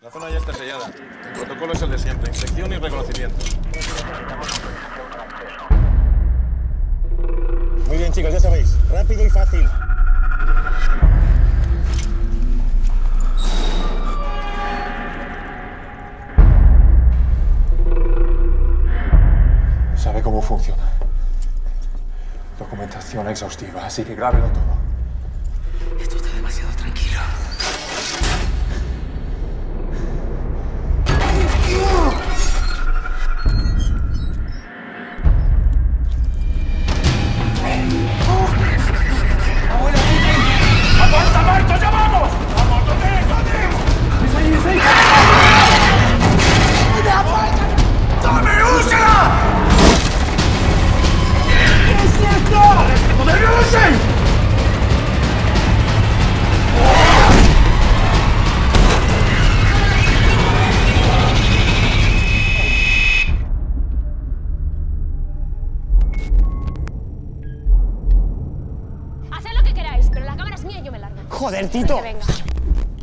La zona ya está sellada. El protocolo es el de siempre. Inspección y reconocimiento. Muy bien, chicos, ya sabéis. Rápido y fácil. Sabe cómo funciona. Documentación exhaustiva, así que grábelo todo. Esto está demasiado tranquilo. ¡Aguanta, Marto! ¡Ya vamos! ¡Vamos, dónde! ¡Es ahí, es ahí! ¡Dame, úsela! ¿Qué es esto? ¡Joder, no lo sé! Haced lo que queráis, pero la cámara es mía y yo me largo. ¡Joder, Tito! Que venga.